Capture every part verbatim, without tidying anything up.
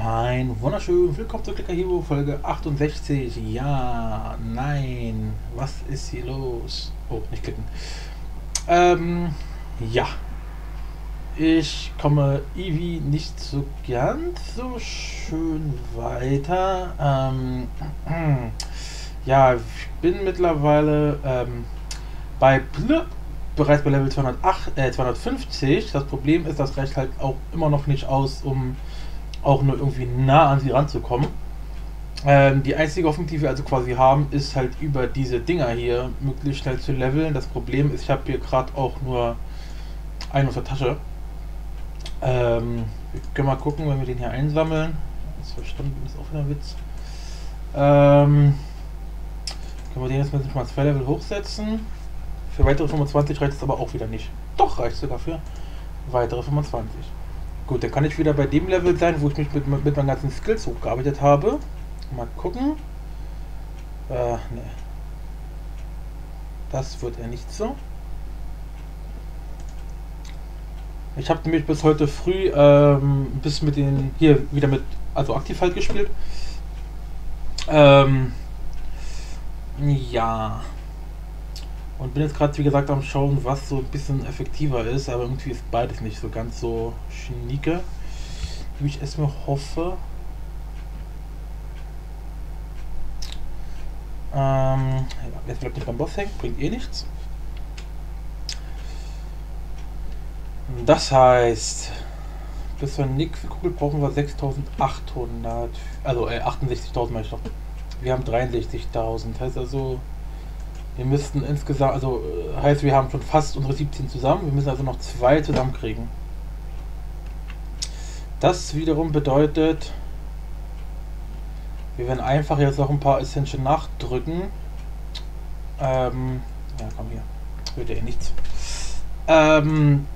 Ein wunderschön willkommen zu Clicker Hero Folge achtundsechzig. Ja, nein, was ist hier los? Oh, nicht klicken. Ähm, ja, ich komme Eevee nicht so ganz so schön weiter. Ähm, ja, ich bin mittlerweile ähm, bei Blö bereits bei Level zweihundertacht, äh, zweihundertfünfzig. Das Problem ist, das reicht halt auch immer noch nicht aus, um auch nur irgendwie nah an sie ranzukommen. Ähm, die einzige Hoffnung, die wir also quasi haben, ist halt über diese Dinger hier möglichst schnell zu leveln. Das Problem ist, ich habe hier gerade auch nur einen aus der Tasche. Ähm, wir können mal gucken, wenn wir den hier einsammeln. Zwei Stunden ist auch wieder ein Witz. Ähm, können wir den jetzt mal zwei Level hochsetzen. Für weitere fünfundzwanzig reicht es aber auch wieder nicht. Doch, reicht sogar für weitere fünfundzwanzig. Gut, dann kann ich wieder bei dem Level sein, wo ich mich mit, mit meinen ganzen Skills hochgearbeitet habe. Mal gucken. Äh, ne. Das wird ja nicht so. Ich habe nämlich bis heute früh ähm, bis mit den hier wieder mit, also aktiv halt gespielt. Ähm, ja. Und bin jetzt gerade, wie gesagt, am Schauen, was so ein bisschen effektiver ist, aber irgendwie ist beides nicht so ganz so schnieke, wie ich es mir hoffe. Ähm, jetzt bleibt nicht beim Boss hängen, bringt eh nichts. Das heißt, bis wir nichts geguckt brauchen wir sechstausendachthundert, also äh, achtundsechzigtausend meine ich doch. Wir haben dreiundsechzigtausend, heißt also, wir müssten insgesamt, also heißt, wir haben schon fast unsere siebzehn zusammen. Wir müssen also noch zwei zusammenkriegen. Das wiederum bedeutet, wir werden einfach jetzt noch ein paar Essential nachdrücken. Ähm, ja, komm hier. Wird ja eh nichts. Ähm,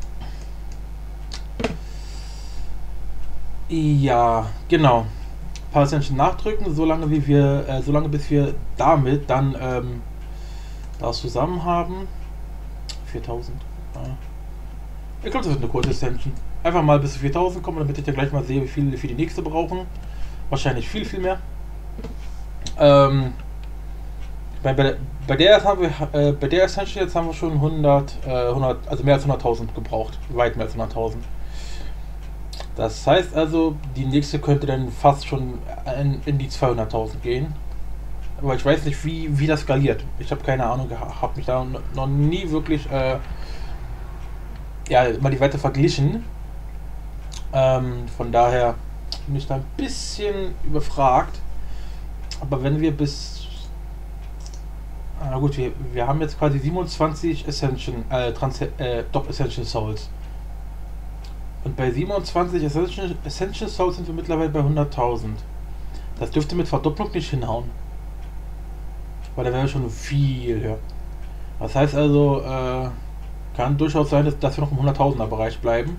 ja, genau. Ein paar Essential nachdrücken, solange wie wir, äh, solange bis wir damit dann ähm, das zusammen haben. viertausend. Ja. Ich glaube, das wird eine kurze Extension. Einfach mal bis zu viertausend kommen, damit ich dann gleich mal sehe, wie viel wir für die nächste brauchen. Wahrscheinlich viel, viel mehr. Ähm, bei, bei, bei der haben wir, äh, bei der Extension jetzt haben wir schon hundert, äh, hundert, also mehr als hunderttausend gebraucht. Weit mehr als hunderttausend. Das heißt also, die nächste könnte dann fast schon in, in die zweihunderttausend gehen. Aber ich weiß nicht, wie, wie das skaliert. Ich habe keine Ahnung, habe mich da noch nie wirklich äh, ja, mal die Werte verglichen. Ähm, von daher bin ich da ein bisschen überfragt. Aber wenn wir bis... Na gut, wir, wir haben jetzt quasi siebenundzwanzig Ascension, äh, Trans äh, Top Ascension Souls. Und bei siebenundzwanzig Ascension, Ascension Souls sind wir mittlerweile bei hunderttausend. Das dürfte mit Verdopplung nicht hinhauen. Weil da wäre schon viel höher. Das heißt also, äh, kann durchaus sein, dass, dass wir noch im hunderttausender Bereich bleiben.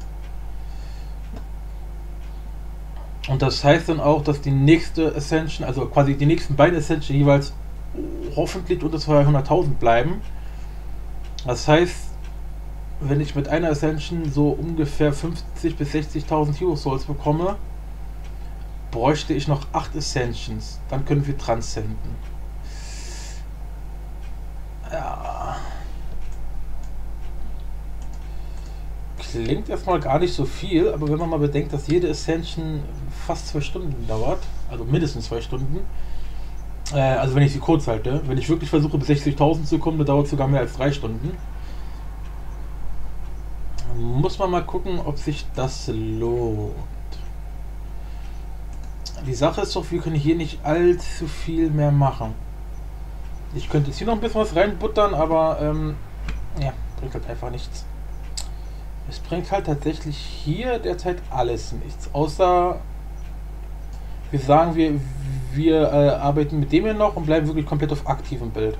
Und das heißt dann auch, dass die nächste Ascension, also quasi die nächsten beiden Ascension jeweils hoffentlich unter zweihunderttausend bleiben. Das heißt, wenn ich mit einer Ascension so ungefähr fünfzig bis sechzigtausend Hero Souls bekomme, bräuchte ich noch acht Ascensions. Dann können wir transcenden. Ja. Klingt erstmal gar nicht so viel, aber wenn man mal bedenkt, dass jede Ascension fast zwei Stunden dauert, also mindestens zwei Stunden, äh, also wenn ich sie kurz halte, wenn ich wirklich versuche bis sechzigtausend zu kommen, dann dauert es sogar mehr als drei Stunden. Muss man mal gucken, ob sich das lohnt. Die Sache ist doch, wir können hier nicht allzu viel mehr machen. Ich könnte jetzt hier noch ein bisschen was reinbuttern, aber ähm, ja, bringt halt einfach nichts. Es bringt halt tatsächlich hier derzeit alles nichts. Außer wir sagen, wir, wir äh, arbeiten mit dem hier noch und bleiben wirklich komplett auf aktivem Bild.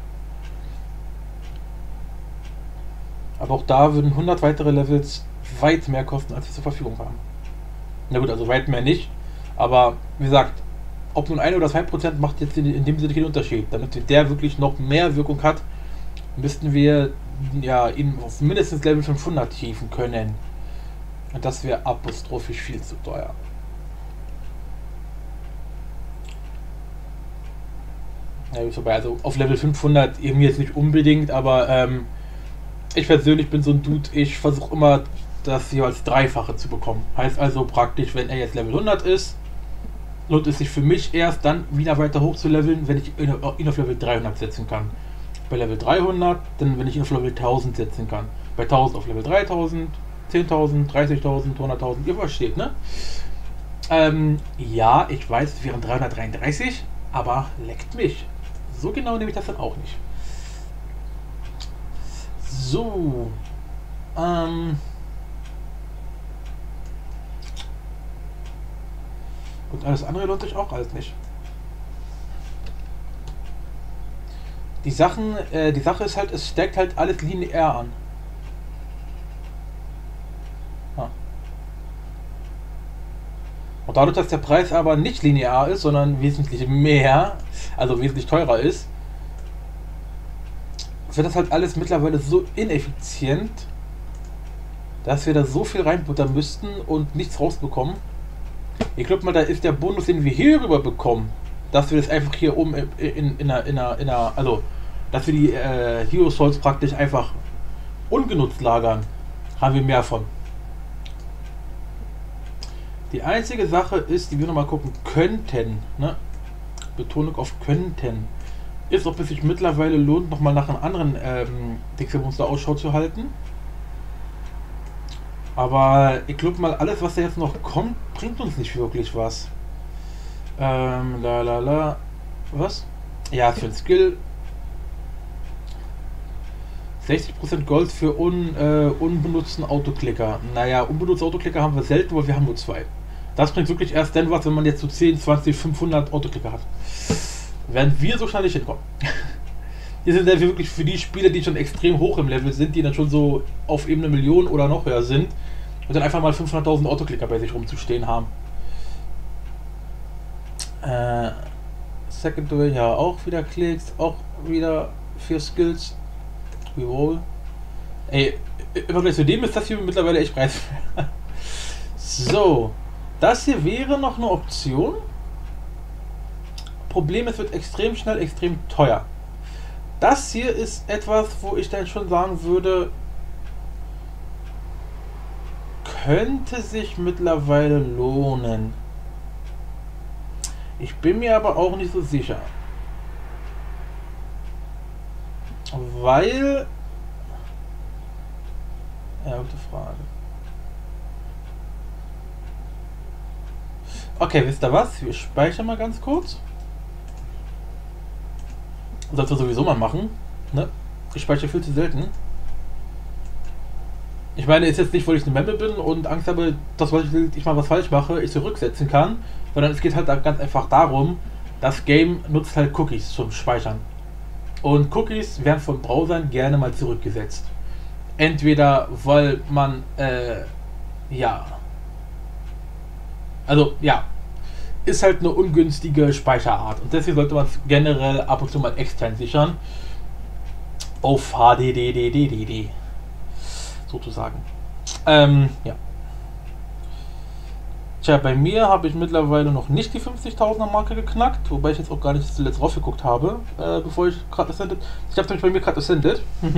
Aber auch da würden hundert weitere Levels weit mehr kosten, als wir zur Verfügung haben. Na gut, also weit mehr nicht. Aber wie gesagt, ob nun ein oder zwei Prozent macht jetzt in, in dem Sinne keinen Unterschied. Damit der wirklich noch mehr Wirkung hat, müssten wir ja ihn auf mindestens Level fünfhundert hieven können. Und das wäre apostrophisch viel zu teuer. Ja, ist vorbei. Also auf Level fünfhundert irgendwie jetzt nicht unbedingt, aber ähm, ich persönlich bin so ein Dude, ich versuche immer das jeweils Dreifache zu bekommen. Heißt also praktisch, wenn er jetzt Level hundert ist, lohnt es sich für mich erst dann wieder weiter hoch zu leveln, wenn ich ihn auf Level dreihundert setzen kann. Bei Level dreihundert, dann wenn ich ihn auf Level tausend setzen kann. Bei tausend auf Level dreitausend, zehntausend, dreißigtausend, hunderttausend, ihr versteht, ne? Ähm, ja, ich weiß, es wären dreihundertdreiunddreißig, aber leckt mich. So genau nehme ich das dann auch nicht. So. Ähm. Und alles andere lohnt sich auch alles nicht. Die Sachen, äh, die Sache ist halt, es steckt halt alles linear an. Ah. Und dadurch, dass der Preis aber nicht linear ist, sondern wesentlich mehr, also wesentlich teurer ist, wird das halt alles mittlerweile so ineffizient, dass wir da so viel reinbuttern müssten und nichts rausbekommen. Ich glaube mal, da ist der Bonus, den wir hier rüber bekommen, dass wir das einfach hier oben in, in, in, einer, in, einer, in einer, also, dass wir die äh, Hero Souls praktisch einfach ungenutzt lagern, haben wir mehr von. Die einzige Sache ist, die wir nochmal gucken könnten, ne? Betonung auf könnten, ist, ob es sich mittlerweile lohnt, nochmal nach einem anderen ähm, Dixie-Monster Ausschau zu halten. Aber ich glaube mal, alles was da jetzt noch kommt, bringt uns nicht wirklich was. Ähm, la la la. Was? Ja, für den Skill. sechzig Prozent Gold für un, äh, unbenutzten Autoklicker. Naja, unbenutzte Autoklicker haben wir selten, weil wir haben nur zwei. Das bringt wirklich erst dann was, wenn man jetzt so zehn, zwanzig, fünfhundert Autoklicker hat. Werden wir so schnell nicht hinkommen. Hier sind ja wirklich für die Spieler, die schon extrem hoch im Level sind, die dann schon so auf eben eine Million oder noch höher sind und dann einfach mal fünfhunderttausend Autoklicker bei sich rumzustehen haben. Äh, Secondary, ja, auch wieder Klicks, auch wieder vier Skills. Reroll. Ey, im Vergleich zu dem ist das hier mittlerweile echt preiswert. So, das hier wäre noch eine Option. Problem, es wird extrem schnell, extrem teuer. Das hier ist etwas, wo ich dann schon sagen würde, könnte sich mittlerweile lohnen. Ich bin mir aber auch nicht so sicher. Weil... Ja, gute Frage. Okay, wisst ihr was? Wir speichern mal ganz kurz. Sollten wir sowieso mal machen. Ne? Ich speichere viel zu selten. Ich meine, ist jetzt nicht, weil ich eine Memme bin und Angst habe, dass ich mal was falsch mache, ich zurücksetzen kann, sondern es geht halt ganz einfach darum, das Game nutzt halt Cookies zum Speichern. Und Cookies werden von Browsern gerne mal zurückgesetzt. Entweder weil man, äh, ja, also ja, ist halt eine ungünstige Speicherart und deswegen sollte man es generell ab und zu mal extern sichern auf H D D D D D D sozusagen. Ähm, ja. Tja, bei mir habe ich mittlerweile noch nicht die fünfzigtausender Marke geknackt, wobei ich jetzt auch gar nicht zuletzt raufgeguckt habe, äh, bevor ich gerade ascended. Ich habe nämlich bei mir gerade ascended.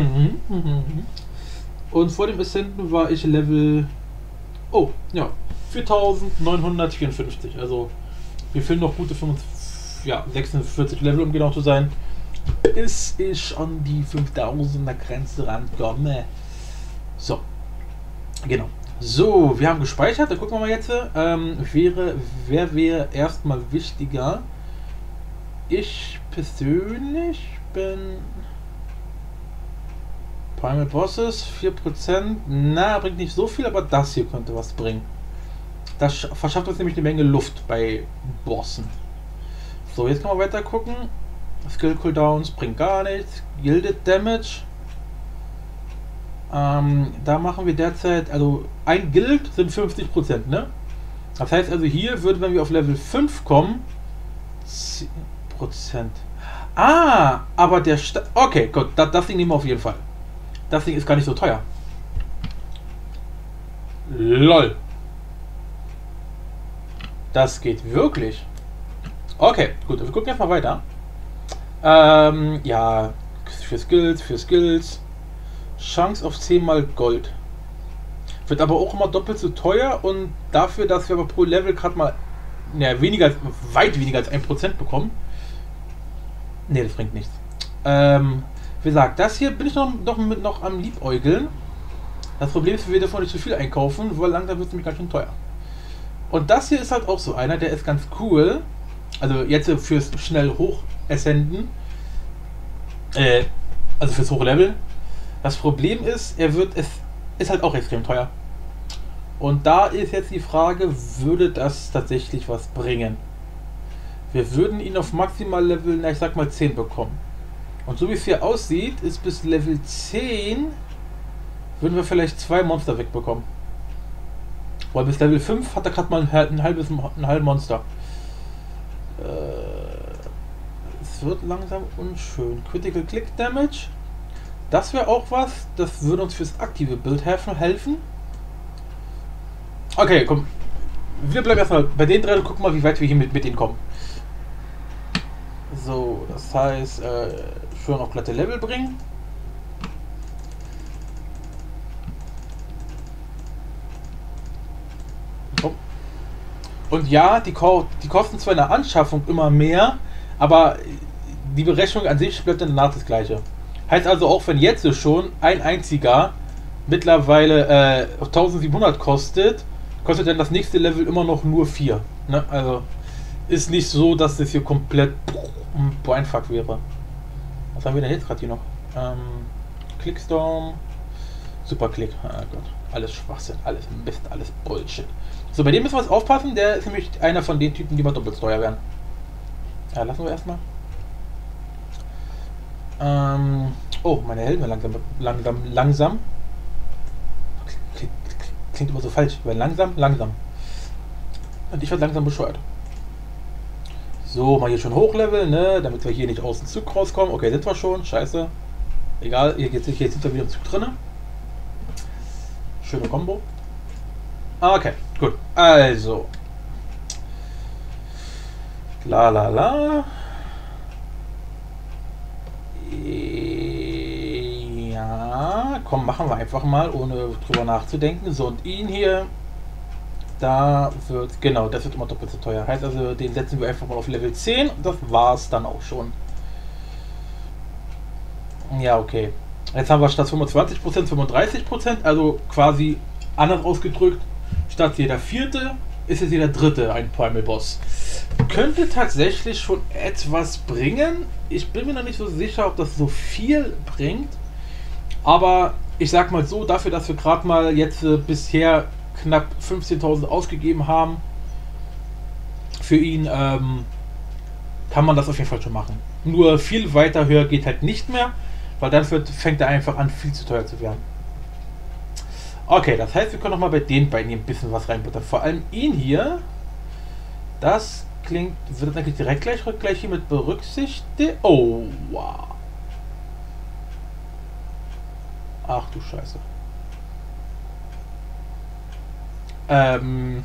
Und vor dem Ascenden war ich Level, oh, ja, viertausendneunhundertvierundfünfzig, also wir fehlen noch gute fünfundvierzig, ja, sechsundvierzig Level, um genau zu sein, bis ich an die fünftausender Grenze rankomme. So, genau. So, wir haben gespeichert, dann gucken wir mal jetzt. Ähm, wäre, wer wäre erstmal wichtiger? Ich persönlich bin... Primal Bosses, vier Prozent. Na, bringt nicht so viel, aber das hier könnte was bringen. Das verschafft uns nämlich eine Menge Luft bei Bossen. So, jetzt können wir weiter gucken. Skill Cooldowns bringt gar nichts. Gilded Damage. Ähm, da machen wir derzeit, also ein Guild sind fünfzig Prozent, ne? Das heißt also hier würde, wenn wir auf Level fünf kommen, zehn Prozent. Ah, aber der... Sta okay, gut, das, das Ding nehmen wir auf jeden Fall. Das Ding ist gar nicht so teuer. Lol. Das geht wirklich. Okay, gut, wir gucken jetzt mal weiter. Ähm, ja, für Skills, für Skills. Chance auf zehn mal Gold. Wird aber auch immer doppelt so teuer und dafür, dass wir aber pro Level gerade mal ja, weniger, weit weniger als ein Prozent bekommen. Ne, das bringt nichts. Ähm, wie gesagt, das hier bin ich noch, noch, mit, noch am Liebäugeln. Das Problem ist, wir davon nicht zu viel einkaufen, weil langsam wird es nämlich ganz schön teuer. Und das hier ist halt auch so einer, der ist ganz cool. Also jetzt fürs schnell Hoch-Ascenden. Äh, also fürs Hochlevel. Das Problem ist, er wird, es ist halt auch extrem teuer. Und da ist jetzt die Frage, würde das tatsächlich was bringen? Wir würden ihn auf Maximal-Level, na ich sag mal zehn bekommen. Und so wie es hier aussieht, ist bis Level zehn würden wir vielleicht zwei Monster wegbekommen. Weil bis Level fünf hat er gerade mal ein halbes ein halbes Monster. Äh, es wird langsam unschön. Critical Click Damage. Das wäre auch was. Das würde uns fürs aktive Bild helfen. Okay, komm. Wir bleiben erstmal bei den drei und gucken mal, wie weit wir hier mit, mit ihnen kommen. So, das heißt, äh, schön auf glatte Level bringen. Oh. Und ja, die, ko die kosten zwar in der Anschaffung immer mehr, aber die Berechnung an sich bleibt dann danach das gleiche. Heißt also, auch wenn jetzt schon ein einziger mittlerweile äh, eintausendsiebenhundert kostet, kostet dann das nächste Level immer noch nur vier. Ne? Also ist nicht so, dass das hier komplett einfach wäre. Was haben wir denn jetzt gerade hier noch? Ähm, Clickstorm, Superclick. Oh Gott, alles Schwachsinn, alles Mist, alles Bullshit. So, bei dem müssen wir jetzt aufpassen, der ist nämlich einer von den Typen, die mal doppelt teuer werden. Ja, lassen wir erstmal. Ähm, oh, meine Helme langsam, langsam, langsam. Klingt, klingt immer so falsch, weil langsam, langsam. Und ich werde langsam bescheuert. So, mal hier schon hochleveln, ne, damit wir hier nicht aus dem Zug rauskommen. Okay, sind wir schon, scheiße. Egal, jetzt, jetzt sind wir wieder im Zug drin. Schöne Kombo. Okay, gut. Also. La la la. Ja, komm, machen wir einfach mal, ohne drüber nachzudenken. So, und ihn hier, da wird, genau, das wird immer doppelt so teuer. Heißt also, den setzen wir einfach mal auf Level zehn und das war's dann auch schon. Ja, okay. Jetzt haben wir statt fünfundzwanzig Prozent fünfunddreißig Prozent, also quasi anders ausgedrückt, statt jeder vierte ist jetzt jeder dritte ein Primal Boss. Könnte tatsächlich schon etwas bringen. Ich bin mir noch nicht so sicher, ob das so viel bringt. Aber ich sag mal so, dafür, dass wir gerade mal jetzt äh, bisher knapp fünfzehntausend ausgegeben haben, für ihn ähm, kann man das auf jeden Fall schon machen. Nur viel weiter höher geht halt nicht mehr, weil dann wird, fängt er einfach an, viel zu teuer zu werden. Okay, das heißt, wir können noch mal bei den beiden hier ein bisschen was reinbuttern. Vor allem ihn hier. Das klingt, wird das eigentlich direkt gleich, gleich hier mit berücksichtigt. Oh, wow. Ach du Scheiße. Ähm.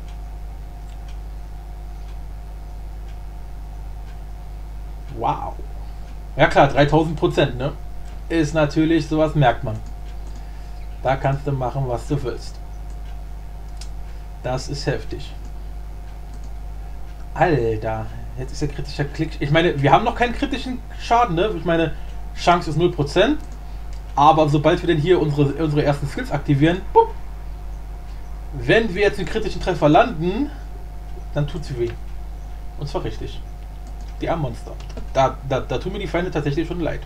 Wow. Ja klar, dreitausend Prozent, ne? Ist natürlich, sowas merkt man. Da kannst du machen, was du willst. Das ist heftig. Alter, jetzt ist der kritische Klick. Ich meine, wir haben noch keinen kritischen Schaden, ne? Ich meine, Chance ist null Prozent. Aber sobald wir denn hier unsere, unsere ersten Skills aktivieren, bup, wenn wir jetzt den kritischen Treffer landen, dann tut sie weh. Und zwar richtig. Die armen Monster. Da, da, da tun mir die Feinde tatsächlich schon leid.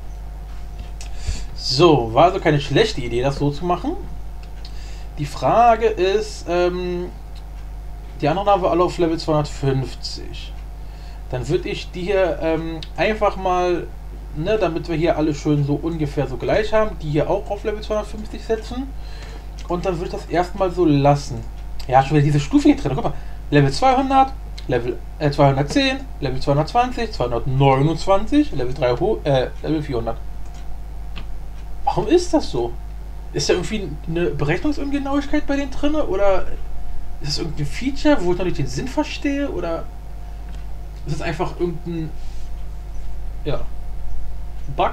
So, war also keine schlechte Idee, das so zu machen. Die Frage ist, ähm, die anderen haben wir alle auf Level zweihundertfünfzig. Dann würde ich die hier ähm, einfach mal, ne, damit wir hier alle schön so ungefähr so gleich haben, die hier auch auf Level zweihundertfünfzig setzen. Und dann würde ich das erstmal so lassen. Ja, schon wieder diese Stufe hier drin. Guck mal, Level zweihundert, Level äh, zweihundertzehn, Level zweihundertzwanzig, zweihundertneunundzwanzig, Level drei, äh, Level vierhundert. Warum ist das so? Ist da irgendwie eine Berechnungsungenauigkeit bei denen drin? Oder ist das irgendein Feature, wo ich noch nicht den Sinn verstehe? Oder ist es einfach irgendein Ja. Bug.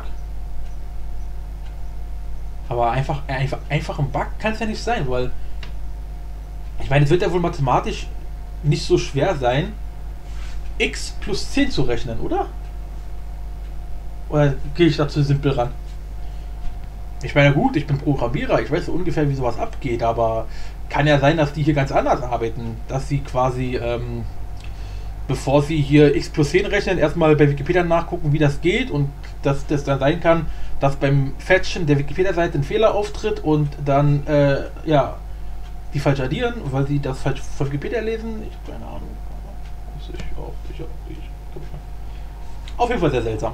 Aber einfach, einfach, einfach ein Bug kann es ja nicht sein, weil ich meine, es wird ja wohl mathematisch nicht so schwer sein, x plus zehn zu rechnen, oder? Oder gehe ich da zu simpel ran? Ich meine, gut, ich bin Programmierer, ich weiß so ungefähr, wie sowas abgeht, aber kann ja sein, dass die hier ganz anders arbeiten. Dass sie quasi, ähm, bevor sie hier x plus zehn rechnen, erstmal bei Wikipedia nachgucken, wie das geht und dass das dann sein kann, dass beim Fetchen der Wikipedia-Seite ein Fehler auftritt und dann, äh, ja, die falsch addieren, weil sie das falsch von Wikipedia lesen. Ich habe keine Ahnung. Ich auch, ich auch, ich. Auf jeden Fall sehr seltsam.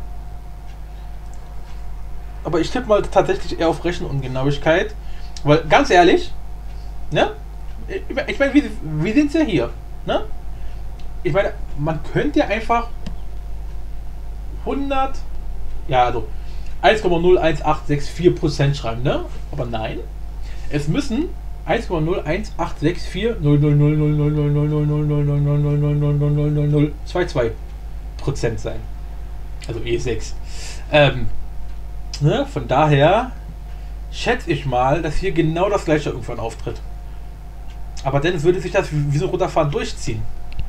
Aber ich tippe mal tatsächlich eher auf Rechenungenauigkeit, weil ganz ehrlich, ne? Ich meine, wie, wie sind sie hier? Ne? Ich meine, man könnte ja einfach hundert, ja, also eins Komma null eins acht sechs vier Prozent schreiben, ne? Aber nein, es müssen eins Komma null eins acht sechs vier null null null null null null null null null null null null null null null null null zwei zwei Prozent sein. Also E sechs. Ähm, ne? Von daher schätze ich mal, dass hier genau das gleiche irgendwann auftritt. Aber dann würde sich das wie so ein Runterfahren durchziehen.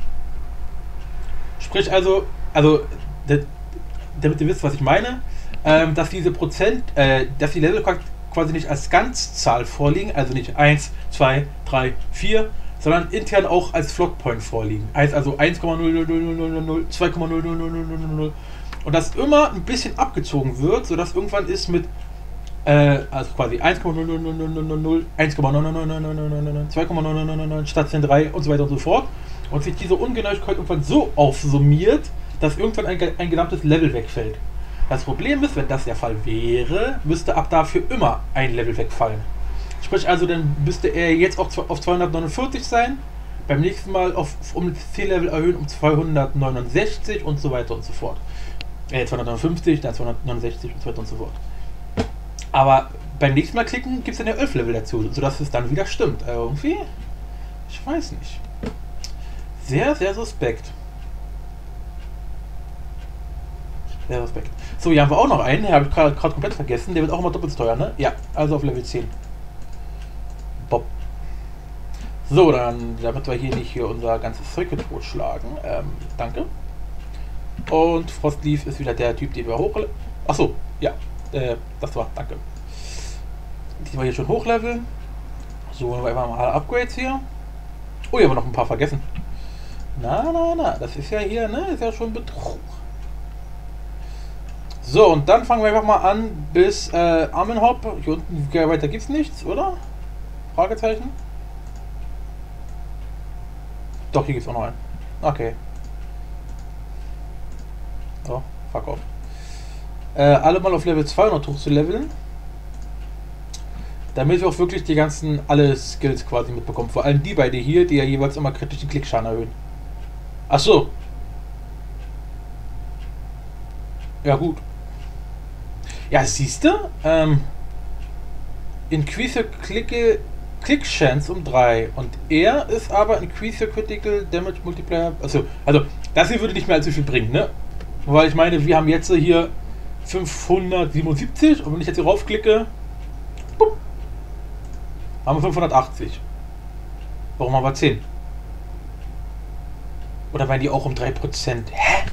Sprich also, also, damit ihr wisst, was ich meine, ähm, dass diese Prozent, äh, dass die Level quasi nicht als Ganzzahl vorliegen, also nicht eins, zwei, drei, vier, sondern intern auch als Floatpoint vorliegen. Heißt also eins Komma null null null null null null, zwei Komma null null null null null null und das immer ein bisschen abgezogen wird, sodass irgendwann ist mit äh, also quasi eins Komma null null null null null null, eins Komma null null null null null null null, zwei Komma null null null null statt zehn Komma drei und so weiter und so fort und sich diese Ungenauigkeit irgendwann so aufsummiert, dass irgendwann ein, ein gesamtes Level wegfällt. Das Problem ist, wenn das der Fall wäre, müsste ab dafür immer ein Level wegfallen. Sprich also, dann müsste er jetzt auch auf zweihundertneunundvierzig sein, beim nächsten Mal auf, um das Ziellevel erhöhen um zweihundertneunundsechzig und so weiter und so fort. Äh, zweihundertneunundfünfzig, dann zweihundertneunundsechzig und so weiter und so fort. Aber beim nächsten Mal klicken gibt es dann ja elf Level dazu, sodass es dann wieder stimmt. Also irgendwie, ich weiß nicht. Sehr, sehr suspekt. Sehr suspekt. So, hier haben wir auch noch einen, den habe ich gerade komplett vergessen. Der wird auch immer doppelt teuer, ne? Ja, also auf Level zehn. Bob. So, dann, damit wir hier nicht hier unser ganzes Zeug totschlagen. Ähm, danke. Und Frostleaf ist wieder der Typ, den wir hoch... Achso, ja. Äh, das war, danke. Die wir hier schon hochleveln. So, haben wir einfach mal alle Upgrades hier. Oh, hier haben wir noch ein paar vergessen. Na, na, na, das ist ja hier, ne? Ist ja schon Betrug. So, und dann fangen wir einfach mal an bis äh, Amenhop. Hier unten weiter gibt's nichts, oder? Fragezeichen. Doch, hier gibt's auch noch einen. Okay. Oh, fuck off. Äh, alle mal auf Level zweihundert hoch zu leveln. Damit wir auch wirklich die ganzen, alle Skills quasi mitbekommen. Vor allem die beide hier, die ja jeweils immer kritischen Klickschaden erhöhen. Ach so. Ja gut. Ja, siehst du? Ähm, increase Click, Click Chance um drei. Und er ist aber Increase Critical Damage Multiplier. Also, also, das hier würde nicht mehr allzu viel bringen, ne? Weil ich meine, wir haben jetzt hier fünfhundertsiebenundsiebzig und wenn ich jetzt hier raufklicke, bup, haben wir fünfhundertachtzig. Warum haben wir zehn? Oder waren die auch um drei Prozent? Hä?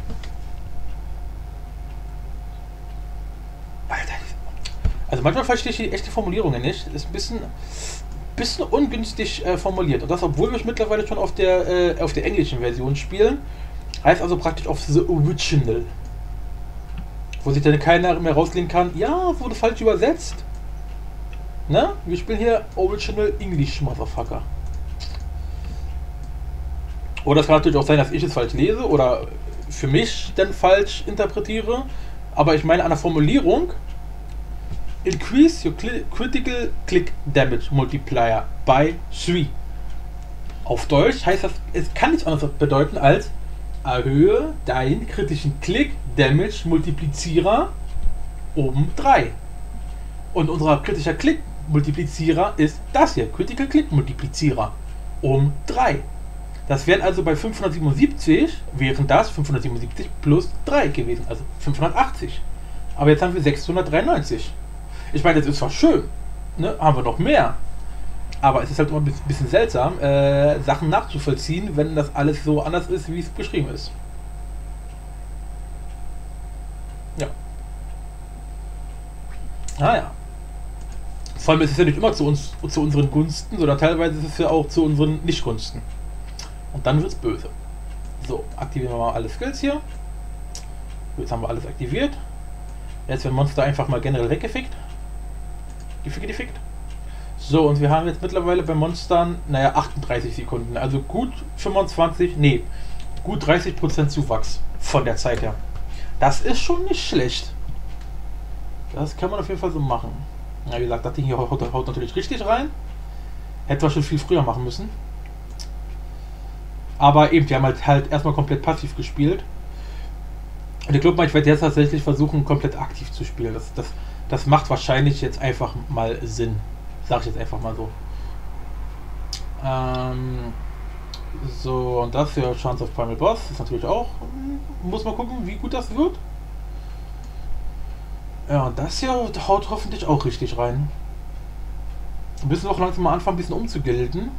Alter. Also manchmal verstehe ich die echte Formulierungen nicht. Ist ein bisschen, bisschen ungünstig äh, formuliert. Und das, obwohl wir mittlerweile schon auf der, äh, auf der englischen Version spielen. Heißt also praktisch auf The Original. Wo sich dann keiner mehr rauslehnen kann, ja, wurde falsch übersetzt. Ne? Wir spielen hier Original English, Motherfucker. Oder es kann natürlich auch sein, dass ich es falsch lese oder für mich dann falsch interpretiere. Aber ich meine an der Formulierung: Increase your critical click damage multiplier by three. Auf Deutsch heißt das, es kann nichts anderes bedeuten als erhöhe deinen kritischen Click Damage Multiplizierer um drei. Und unser kritischer Click Multiplizierer ist das hier, Critical Click Multiplizierer um drei. Das wären also bei fünfhundertsiebenundsiebzig, wären das fünfhundertsiebenundsiebzig plus drei gewesen, also fünfhundertachtzig. Aber jetzt haben wir sechshundertdreiundneunzig. Ich meine, das ist zwar schön, ne? Haben wir noch mehr. Aber es ist halt immer ein bisschen seltsam, äh, Sachen nachzuvollziehen, wenn das alles so anders ist, wie es beschrieben ist. Ja. Naja. Vor allem ist es ja nicht immer zu uns, zu unseren Gunsten, sondern teilweise ist es ja auch zu unseren Nicht-Gunsten. Und dann wird's böse. So, aktivieren wir mal alle Skills hier. Jetzt haben wir alles aktiviert. Jetzt wird Monster einfach mal generell weggefickt. Gefickt, gefickt. So, und wir haben jetzt mittlerweile bei Monstern, naja, achtunddreißig Sekunden. Also gut fünfundzwanzig, nee, gut dreißig Prozent Zuwachs von der Zeit her. Das ist schon nicht schlecht. Das kann man auf jeden Fall so machen. Ja, wie gesagt, das Ding hier haut, haut natürlich richtig rein. Hätten wir schon viel früher machen müssen. Aber eben, wir haben halt, halt erstmal komplett passiv gespielt. Und ich glaube mal, ich werde jetzt tatsächlich versuchen, komplett aktiv zu spielen. Das, das, das macht wahrscheinlich jetzt einfach mal Sinn. Sag ich jetzt einfach mal so. Ähm, so, und das hier, Chance of Primal Boss, ist natürlich auch, muss man gucken, wie gut das wird. Ja, und das hier haut hoffentlich auch richtig rein. Wir müssen auch langsam mal anfangen, ein bisschen umzugilden.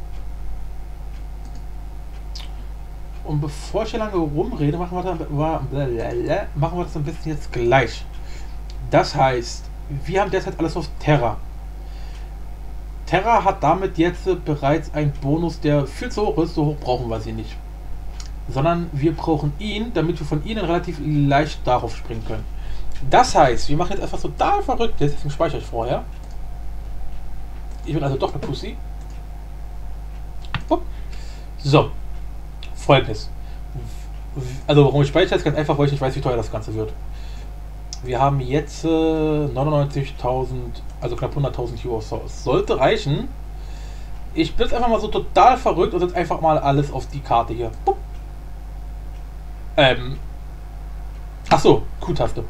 Und bevor ich hier lange rumrede, machen wir, dann, machen wir das ein bisschen jetzt gleich. Das heißt, wir haben derzeit alles auf Terra. Terra hat damit jetzt bereits einen Bonus, der viel zu hoch ist. So hoch brauchen wir sie nicht. Sondern wir brauchen ihn, damit wir von ihnen relativ leicht darauf springen können. Das heißt, wir machen jetzt etwas total verrückt. Deswegen speichere ich vorher. Ich bin also doch eine Pussy. So. Folgendes. Also warum ich speichere, ist ganz einfach, weil ich nicht weiß, wie teuer das Ganze wird. Wir haben jetzt äh, neunundneunzigtausend, also knapp hunderttausend Euro. Es sollte reichen. Ich bin jetzt einfach mal so total verrückt und setze einfach mal alles auf die Karte hier. Bup. Ähm. Achso, Q-Taste.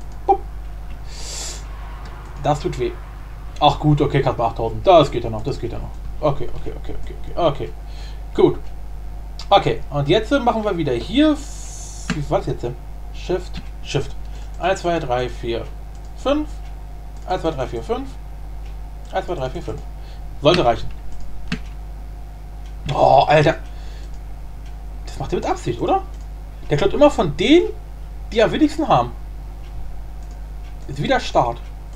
Das tut weh. Ach gut, okay, gerade bei achttausend. Das geht ja noch, das geht ja noch. Okay, okay, okay, okay, okay, okay. Gut. Okay, und jetzt machen wir wieder hier. Wie war das jetzt? Shift, Shift. eins, zwei, drei, vier, fünf. eins, zwei, drei, vier, fünf. eins, zwei, drei, vier, fünf. Sollte reichen. Oh, Alter. Das macht er mit Absicht, oder? Der klaut immer von denen, die am wenigsten haben. Ist wieder Start.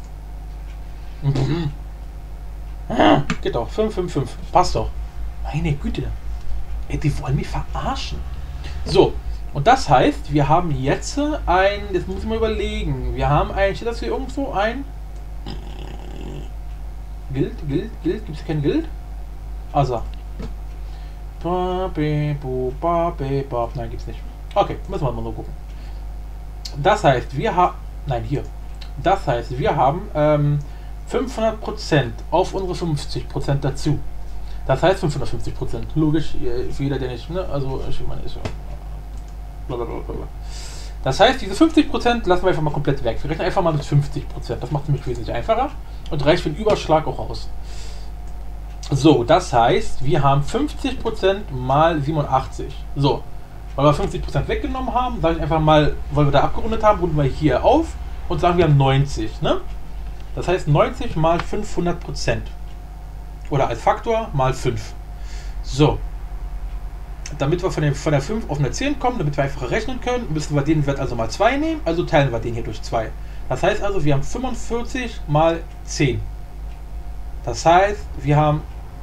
Mhm. Ah, geht doch. fünf, fünf, fünf. Passt doch. Meine Güte. Ey, die wollen mich verarschen. So. Und das heißt, wir haben jetzt ein, jetzt muss ich mal überlegen, wir haben ein, steht das hier irgendwo ein? Guild, Guild, Guild, gibt es kein Guild? Also. Nein, gibt's nicht. Okay, müssen wir mal so gucken. Das heißt, wir haben, nein, hier. Das heißt, wir haben ähm, fünfhundert Prozent auf unsere fünfzig Prozent dazu. Das heißt fünfhundertfünfzig Prozent. Logisch, für jeder, der nicht, ne, also, ich meine, ist ja. Blablabla. Das heißt, diese fünfzig Prozent lassen wir einfach mal komplett weg. Wir rechnen einfach mal mit fünfzig Prozent. Das macht es nämlich wesentlich einfacher und reicht für den Überschlag auch aus. So, das heißt, wir haben fünfzig Prozent mal siebenundachtzig. So, weil wir fünfzig Prozent weggenommen haben, sage ich einfach mal, weil wir da abgerundet haben, runden wir hier auf und sagen, wir haben neunzig. Ne? Das heißt neunzig mal fünfhundert Prozent. Oder als Faktor mal fünf. So. Damit wir von, den, von der fünf auf eine zehn kommen, damit wir einfach rechnen können, müssen wir den Wert also mal zwei nehmen, also teilen wir den hier durch zwei. Das heißt also, wir haben fünfundvierzig mal zehn. Das heißt, wir haben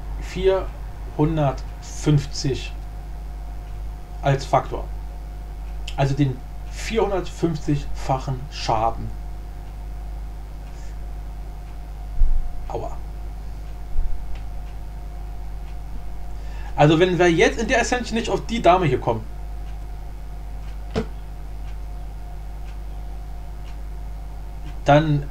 vierhundertfünfzig als Faktor. Also den vierhundertfünfzig-fachen Schaden. Aua. Also wenn wir jetzt in der Ascension nicht auf die Dame hier kommen, dann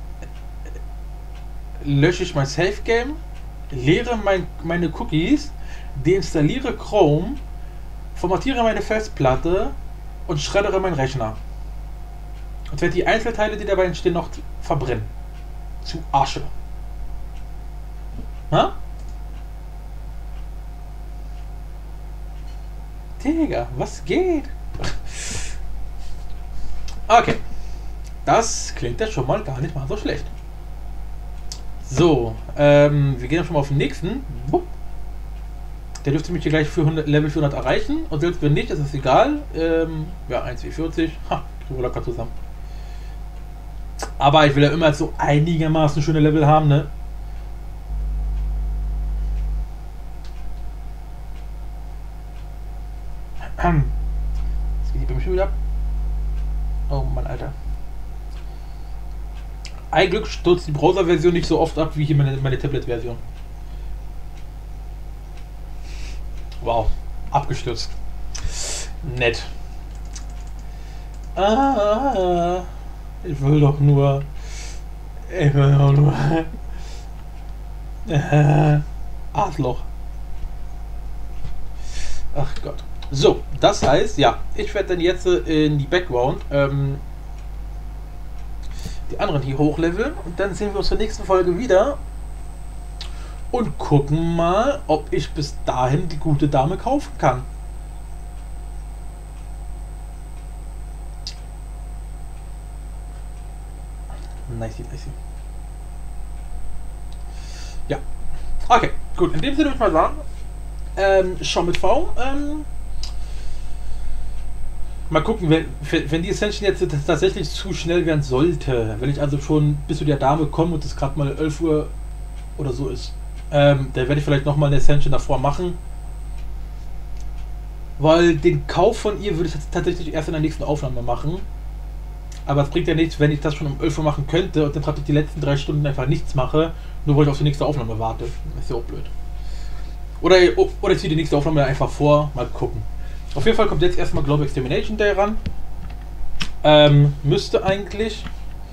lösche ich mein Safe Game, leere mein, meine Cookies, deinstalliere Chrome, formatiere meine Festplatte und schreddere meinen Rechner. Und werde die Einzelteile, die dabei entstehen, noch verbrennen. Zu Asche. Na? Digga, was geht? Okay. Das klingt ja schon mal gar nicht mal so schlecht. So, ähm, wir gehen dann schon mal auf den nächsten. Der dürfte mich hier gleich für hundert, Level vierhundert erreichen. Und selbst wenn nicht, ist es egal. Ähm, ja, eins W vierzig. Ha, kriegen wir locker zusammen. Aber ich will ja immer so einigermaßen schöne Level haben, ne? Jetzt geht die bei mir schon wieder ab. Oh Mann, Alter. Ein Glück stürzt die Browser-Version nicht so oft ab wie hier meine, meine Tablet-Version. Wow, abgestürzt. Nett. Ah, ich will doch nur. Ich will doch nur. Äh, Arschloch. Ach Gott. So, das heißt, ja, ich werde dann jetzt in die Background ähm, die anderen hier hochleveln und dann sehen wir uns zur nächsten Folge wieder und gucken mal, ob ich bis dahin die gute Dame kaufen kann. Nice, nice. Ja. Okay, gut. In dem Sinne würde ich mal sagen, ähm, schon mit V. Ähm, mal gucken, wenn, wenn die Ascension jetzt tatsächlich zu schnell werden sollte, wenn ich also schon bis zu der Dame komme und es gerade mal elf Uhr oder so ist, ähm, dann werde ich vielleicht nochmal eine Ascension davor machen. Weil den Kauf von ihr würde ich tatsächlich erst in der nächsten Aufnahme machen. Aber es bringt ja nichts, wenn ich das schon um elf Uhr machen könnte und dann praktisch die letzten drei Stunden einfach nichts mache, nur weil ich auf die nächste Aufnahme warte. Das ist ja auch blöd. Oder, oder ich ziehe die nächste Aufnahme einfach vor, mal gucken. Auf jeden Fall kommt jetzt erstmal Global Extermination Day ran. Ähm, müsste eigentlich.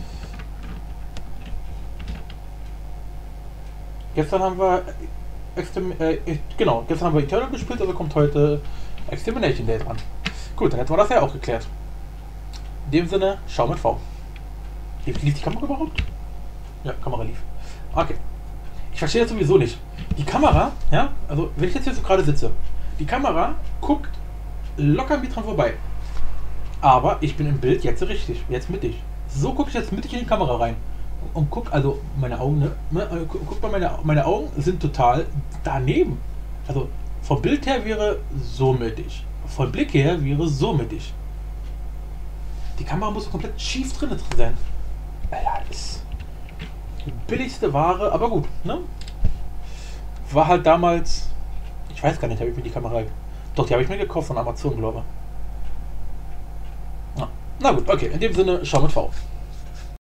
Gestern haben wir Exterm äh, genau, gestern haben wir Eternal gespielt, also kommt heute Extermination Day dran. Gut, dann hätten wir das ja auch geklärt. In dem Sinne, schau mit V. Lief, lief die Kamera überhaupt? Ja, Kamera lief. Okay. Ich verstehe das sowieso nicht. Die Kamera, ja, also wenn ich jetzt hier so gerade sitze, die Kamera guckt locker an mir dran vorbei. Aber ich bin im Bild jetzt richtig, jetzt mittig. So gucke ich jetzt mittig in die Kamera rein. Und guck, also meine Augen, ne? Guck mal, meine, meine Augen sind total daneben. Also vom Bild her wäre so mittig. Vom Blick her wäre so mittig. Die Kamera muss komplett schief drin sein. Alter, das ist die billigste Ware, aber gut, ne? War halt damals. Ich weiß gar nicht, habe ich mir die Kamera. Doch, die habe ich mir gekauft von Amazon, glaube ich. Na, na gut, okay, in dem Sinne, schau mit V.